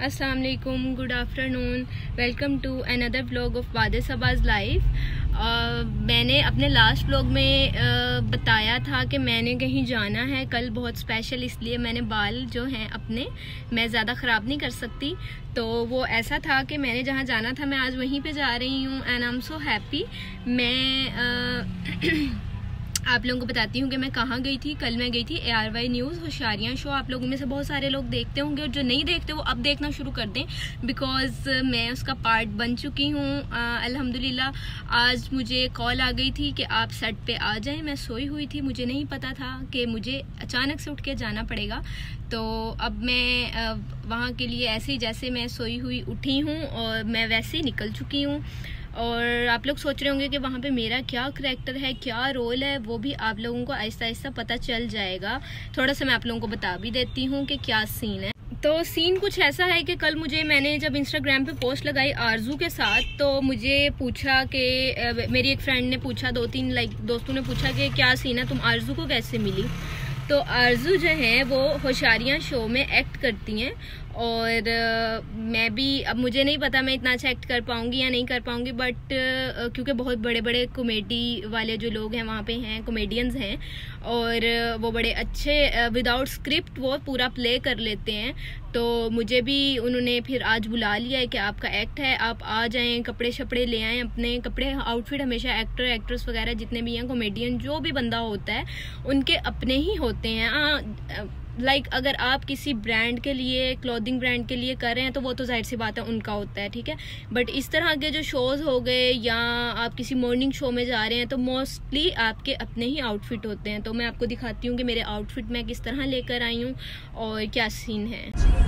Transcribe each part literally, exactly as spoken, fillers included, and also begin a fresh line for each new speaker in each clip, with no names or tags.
अस्सलाम वालेकुम, good afternoon, welcome to another vlog of बादे सबाज लाइफ। मैंने अपने लास्ट व्लॉग में uh, बताया था कि मैंने कहीं जाना है कल, बहुत स्पेशल, इसलिए मैंने बाल जो हैं अपने मैं ज़्यादा ख़राब नहीं कर सकती। तो वो ऐसा था कि मैंने जहाँ जाना था मैं आज वहीं पे जा रही हूँ and I am so happy. मैं uh, आप लोगों को बताती हूँ कि मैं कहाँ गई थी। कल मैं गई थी ए आर वाई न्यूज़ होशियारियाँ शो। आप लोगों में से बहुत सारे लोग देखते होंगे और जो नहीं देखते वो अब देखना शुरू कर दें, बिकॉज़ मैं उसका पार्ट बन चुकी हूँ। अल्हम्दुलिल्लाह आज मुझे कॉल आ गई थी कि आप सेट पे आ जाएं। मैं सोई हुई थी, मुझे नहीं पता था कि मुझे अचानक से उठ के जाना पड़ेगा। तो अब मैं वहाँ के लिए ऐसे ही जैसे मैं सोई हुई उठी हूँ और मैं वैसे ही निकल चुकी हूँ। और आप लोग सोच रहे होंगे कि वहाँ पे मेरा क्या करैक्टर है, क्या रोल है, वो भी आप लोगों को आहिस्ता आहिस्ता पता चल जाएगा। थोड़ा सा मैं आप लोगों को बता भी देती हूँ कि क्या सीन है। तो सीन कुछ ऐसा है कि कल मुझे, मैंने जब इंस्टाग्राम पे पोस्ट लगाई आरजू के साथ, तो मुझे पूछा कि मेरी एक फ्रेंड ने पूछा, दो तीन लाइक दोस्तों ने पूछा कि क्या सीन है, तुम आरजू को कैसे मिली। तो आरजू जो है वो होशियारियाँ शो में एक्ट करती हैं और uh, मैं भी, अब मुझे नहीं पता मैं इतना अच्छा एक्ट कर पाऊँगी या नहीं कर पाऊँगी, बट uh, क्योंकि बहुत बड़े बड़े कॉमेडी वाले जो लोग हैं वहाँ पे हैं, कॉमेडियंस हैं और uh, वो बड़े अच्छे विदाउट uh, स्क्रिप्ट वो पूरा प्ले कर लेते हैं। तो मुझे भी उन्होंने फिर आज बुला लिया है कि आपका एक्ट है, आप आ जाएं, कपड़े शपड़े ले आएँ अपने। कपड़े आउटफिट हमेशा एक्टर एक्ट्रेस वगैरह जितने भी हैं, कॉमेडियन जो भी बंदा होता है उनके अपने ही होते हैं। आ, लाइक like, अगर आप किसी ब्रांड के लिए, क्लोथिंग ब्रांड के लिए कर रहे हैं तो वो तो जाहिर सी बात है उनका होता है, ठीक है। बट इस तरह के जो शोज़ हो गए या आप किसी मॉर्निंग शो में जा रहे हैं तो मोस्टली आपके अपने ही आउटफिट होते हैं। तो मैं आपको दिखाती हूँ कि मेरे आउटफिट मैं किस तरह लेकर आई हूँ और क्या सीन है।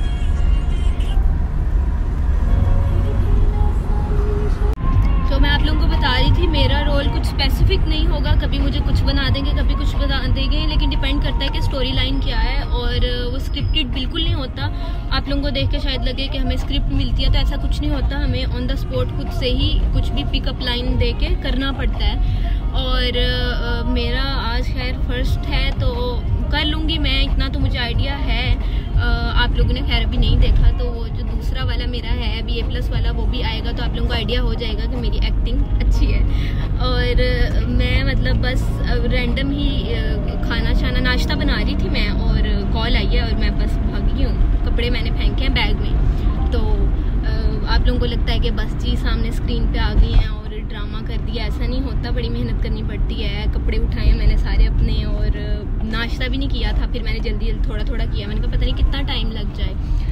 तो मैं आप लोगों को बता रही थी मेरा रोल कुछ स्पेसिफिक नहीं होगा, कभी मुझे कुछ बना देंगे, कभी कुछ बना देंगे, लेकिन डिपेंड करता है कि स्टोरी लाइन क्या है। और वो स्क्रिप्टेड बिल्कुल नहीं होता। आप लोगों को देख के शायद लगे कि हमें स्क्रिप्ट मिलती है, तो ऐसा कुछ नहीं होता। हमें ऑन द स्पॉट खुद से ही कुछ भी पिकअप लाइन दे के करना पड़ता है। और आ, मेरा आज खैर फर्स्ट है तो कर लूँगी मैं, इतना तो मुझे आइडिया है। आ, आप लोगों ने खैर अभी नहीं देखा, तो वो जो दूसरा वाला मेरा है बी ए प्लस वाला, वो भी आएगा तो आप लोगों को आइडिया हो जाएगा कि मेरी एक्टिंग अच्छी है। और मैं मतलब बस रैंडम ही खाना शाना नाश्ता बना रही थी मैं और कॉल आई है और मैं बस भागी हूँ। कपड़े मैंने फेंके हैं बैग में। तो आप लोगों को लगता है कि बस जी सामने स्क्रीन पे आ गई हैं और ड्रामा कर दिया, ऐसा नहीं होता। बड़ी मेहनत करनी पड़ती है। कपड़े उठाए मैंने सारे अपने और नाश्ता भी नहीं किया था, फिर मैंने जल्दी जल्दी थोड़ा थोड़ा किया। मैंने कहा पता नहीं कितना टाइम लग जाए।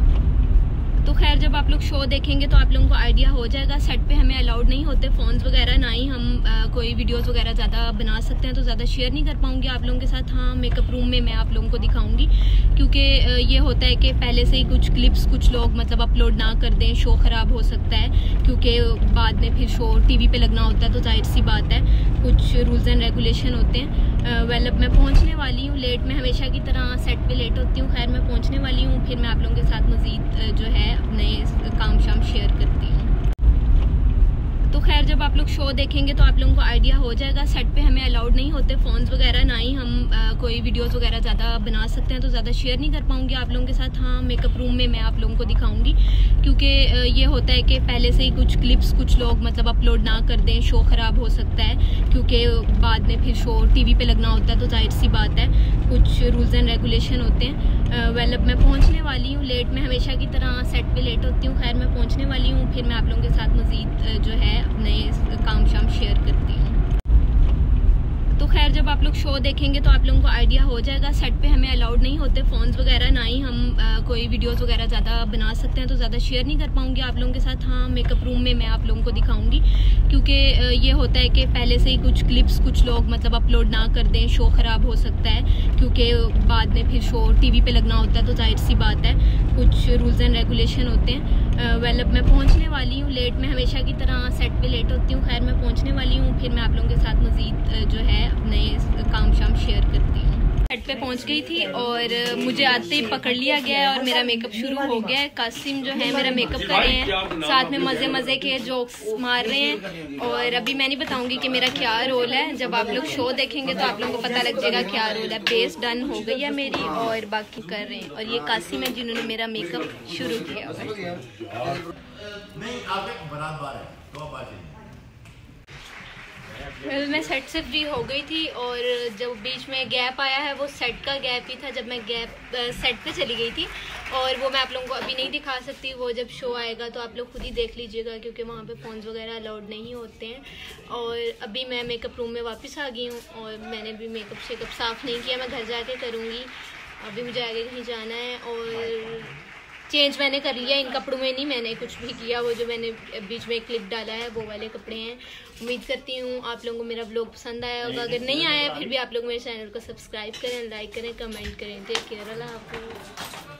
तो खैर जब आप लोग शो देखेंगे तो आप लोगों को आइडिया हो जाएगा। सेट पे हमें अलाउड नहीं होते फ़ोन्स वगैरह, ना ही हम आ, कोई वीडियोस वगैरह ज़्यादा बना सकते हैं, तो ज़्यादा शेयर नहीं कर पाऊँगी आप लोगों के साथ। हाँ, मेकअप रूम में मैं आप लोगों को दिखाऊंगी, क्योंकि ये होता है कि पहले से ही कुछ क्लिप्स कुछ लोग मतलब अपलोड ना कर दें, शो ख़राब हो सकता है, क्योंकि बाद में फिर शो टीवी पे लगना होता है, तो जाहिर सी बात है कुछ रूल्स एंड रेगुलेशन होते हैं। वेल अब मैं पहुँचने वाली हूँ लेट, मैं हमेशा की तरह सेट पर लेट होती हूँ। खैर मैं पहुँचने वाली हूँ, फिर मैं आप लोगों के साथ मज़ीद जो है अपने काम शाम शेयर करती हूँ। तो खैर जब आप लोग शो देखेंगे तो आप लोगों को आइडिया हो जाएगा। सेट पे हमें अलाउड नहीं होते फ़ोन्स वगैरह, ना ही हम आ, कोई वीडियोस वगैरह ज़्यादा बना सकते हैं, तो ज़्यादा शेयर नहीं कर पाऊँगी आप लोगों के साथ। हाँ, मेकअप रूम में मैं आप लोगों को दिखाऊंगी, क्योंकि ये होता है कि पहले से ही कुछ क्लिप्स कुछ लोग मतलब अपलोड ना कर दें, शो ख़राब हो सकता है, क्योंकि बाद में फिर शो टीवी पे लगना होता है, तो जाहिर सी बात है कुछ रूल्स एंड रेगुलेशन होते हैं। वेल अब मैं पहुँचने वाली हूँ लेट, मैं हमेशा की तरह सेट पर लेट होती हूँ। खैर मैं पहुँचने वाली हूँ, फिर मैं आप लोगों के साथ मज़ीद जो है अपने काम शाम शेयर करती हूँ। तो खैर जब आप लोग शो देखेंगे तो आप लोगों को आइडिया हो जाएगा। सेट पे हमें अलाउड नहीं होते फ़ोन्स वगैरह, ना ही हम आ, कोई वीडियोस वगैरह ज़्यादा बना सकते हैं, तो ज़्यादा शेयर नहीं कर पाऊँगी आप लोगों के साथ। हाँ, मेकअप रूम में मैं आप लोगों को दिखाऊंगी, क्योंकि ये होता है कि पहले से ही कुछ क्लिप्स कुछ लोग मतलब अपलोड ना कर दें, शो ख़राब हो सकता है, क्योंकि बाद में फिर शो टीवी पे लगना होता है, तो जाहिर सी बात है कुछ रूल्स एंड रेगुलेशन होते हैं। वेल अब मैं पहुँचने वाली हूँ लेट, मैं हमेशा की तरह सेट पर लेट होती हूँ। खैर मैं पहुँचने वाली हूँ, फिर मैं आप लोगों के साथ मज़ीद जो है अपने काम शाम शेयर करती हूँ। सेट पे पहुंच गई थी और मुझे आते ही पकड़ लिया गया है और मेरा मेकअप शुरू हो गया है। कासिम जो है मेरा मेकअप कर रहे हैं, साथ में मज़े मज़े के जोक्स मार रहे हैं। और अभी मैं नहीं बताऊंगी कि मेरा क्या रोल है, जब आप लोग शो देखेंगे तो आप लोगों को पता लग जाएगा क्या रोल है। बेस डन हो गई है मेरी और बाकी कर रहे हैं। और ये कासिम है जिन्होंने मेरा मेकअप शुरू किया हुआ है। मैं सेट से फ्री हो गई थी और जब बीच में गैप आया है वो सेट का गैप ही था, जब मैं गैप सेट पे चली गई थी। और वो मैं आप लोगों को अभी नहीं दिखा सकती, वो जब शो आएगा तो आप लोग खुद ही देख लीजिएगा, क्योंकि वहाँ पे फ़ोन्स वगैरह अलाउड नहीं होते हैं। और अभी मैं मेकअप रूम में वापस आ गई हूँ और मैंने भी मेकअप शेकअप साफ़ नहीं किया, मैं घर जाके करूँगी। अभी मुझे आगे कहीं जाना है और चेंज मैंने कर लिया, इन कपड़ों में नहीं मैंने कुछ भी किया। वो जो मैंने बीच में एक क्लिप डाला है वो वाले कपड़े हैं। उम्मीद करती हूँ आप लोगों को मेरा व्लॉग पसंद आया होगा। अगर नहीं आया फिर भी आप लोग मेरे चैनल को सब्सक्राइब करें, लाइक करें, कमेंट करें। टेक केयर, अल्लाह हाफ़िज़।